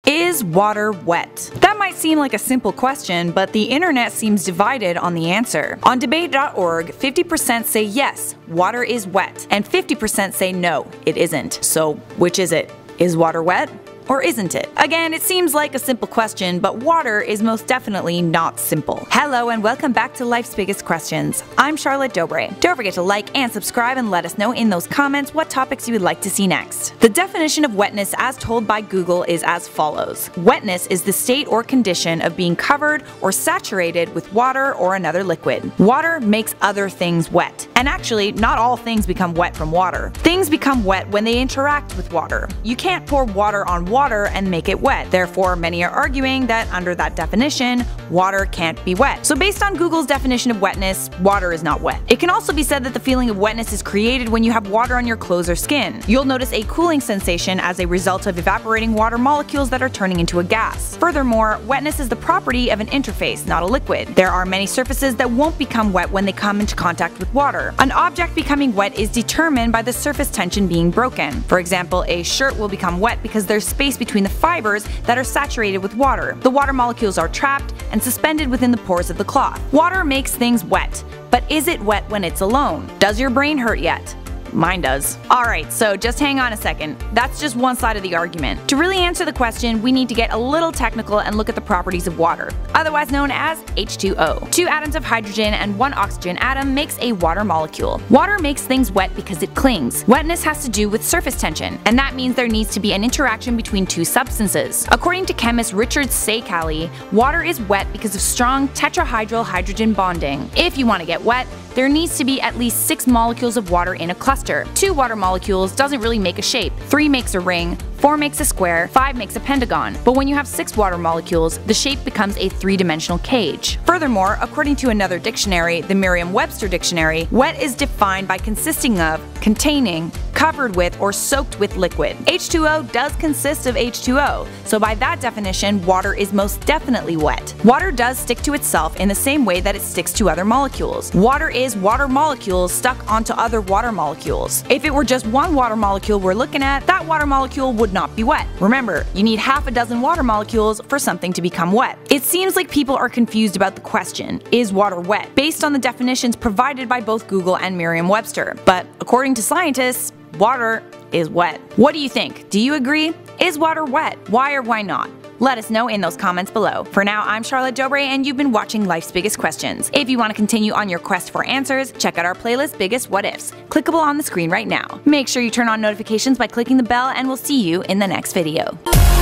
Is water wet? That might seem like a simple question, but the internet seems divided on the answer. On debate.org, 50% say yes, water is wet, and 50% say no, it isn't. So which is it? Is water wet? Or isn't it? Again, it seems like a simple question, but water is most definitely not simple. Hello and welcome back to Life's Biggest Questions. I'm Charlotte Dobre. Don't forget to like and subscribe and let us know in those comments what topics you would like to see next. The definition of wetness as told by Google is as follows. Wetness is the state or condition of being covered or saturated with water or another liquid. Water makes other things wet. And actually, not all things become wet from water. Things become wet when they interact with water. You can't pour water on water and make it wet. Therefore, many are arguing that under that definition, water can't be wet. So based on Google's definition of wetness, water is not wet. It can also be said that the feeling of wetness is created when you have water on your clothes or skin. You'll notice a cooling sensation as a result of evaporating water molecules that are turning into a gas. Furthermore, wetness is the property of an interface, not a liquid. There are many surfaces that won't become wet when they come into contact with water. An object becoming wet is determined by the surface tension being broken. For example, a shirt will become wet because there's space between the fibers that are saturated with water. The water molecules are trapped and suspended within the pores of the cloth. Water makes things wet, but is it wet when it's alone? Does your brain hurt yet? Mine does. Alright, so just hang on a second. That's just one side of the argument. To really answer the question, we need to get a little technical and look at the properties of water, otherwise known as H2O. 2 atoms of hydrogen and 1 oxygen atom makes a water molecule. Water makes things wet because it clings. Wetness has to do with surface tension, and that means there needs to be an interaction between 2 substances. According to chemist Richard Sakali, water is wet because of strong tetrahedral hydrogen bonding. If you want to get wet, there needs to be at least 6 molecules of water in a cluster. 2 water molecules doesn't really make a shape. 3 makes a ring, 4 makes a square, 5 makes a pentagon. But when you have 6 water molecules, the shape becomes a 3-dimensional cage. Furthermore, according to another dictionary, the Merriam-Webster dictionary, wet is defined by consisting of, containing, covered with, or soaked with liquid. H2O does consist of H2O, so by that definition, water is most definitely wet. Water does stick to itself in the same way that it sticks to other molecules. Water is water molecules stuck onto other water molecules. If it were just one water molecule we're looking at, that water molecule would not be wet. Remember, you need half a dozen water molecules for something to become wet. It seems like people are confused about the question, is water wet, based on the definitions provided by both Google and Merriam-Webster. But according to scientists, water is wet. What do you think? Do you agree? Is water wet? Why or why not? Let us know in those comments below. For now, I'm Charlotte Dobre and you've been watching Life's Biggest Questions. If you want to continue on your quest for answers, check out our playlist Biggest What Ifs, clickable on the screen right now. Make sure you turn on notifications by clicking the bell and we'll see you in the next video.